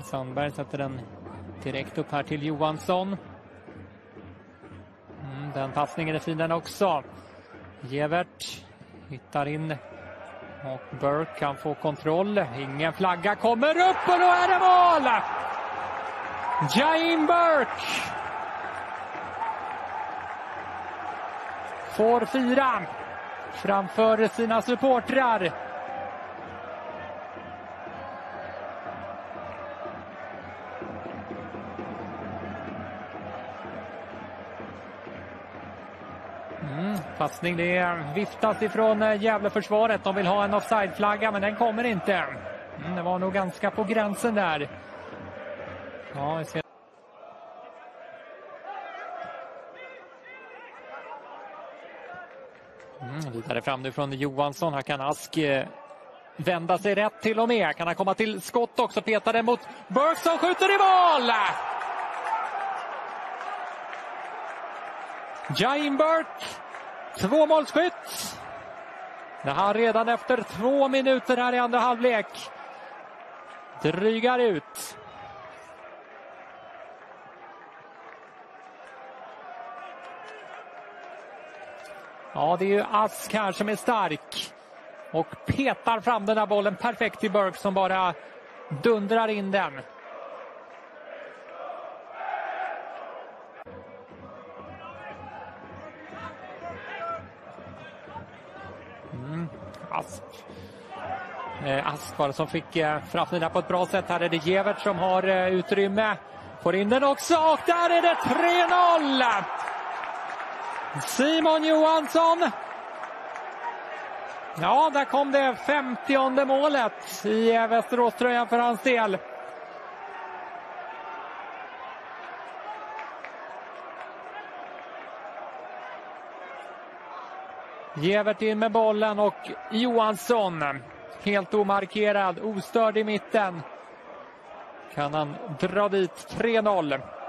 Sandberg sätter den direkt upp här till Johansson. Den passningen är fin den också. Gevert hittar in och Burke kan få kontroll. Ingen flagga kommer upp och då är det mål! Jaim Burke får fira framför sina supportrar. Passning, det viftas ifrån Gävleförsvaret. De vill ha en offside-flagga men den kommer inte. Det var nog ganska på gränsen där. Ja, vi ser. Vidare fram nu från Johansson. Här kan Ask vända sig rätt till och med. Kan han komma till skott också. Petar den mot Burke som skjuter i mål! Jaim Burke, 2-målsskytt. Det här redan efter 2 minuter här i andra halvlek. Drygar ut. Ja, det är ju Ask här som är stark. Och petar fram den här bollen perfekt till Burke som bara dundrar in den. Ask var det som fick fram den där på ett bra sätt. Här är det Gevert som har utrymme. Får in den också och där är det 3-0! Simon Johansson. Ja, där kom det 50:e målet i Västerås-tröjan för hans del. Gevert in med bollen och Johansson helt omarkerad, ostörd i mitten. Kan han dra dit 3-0.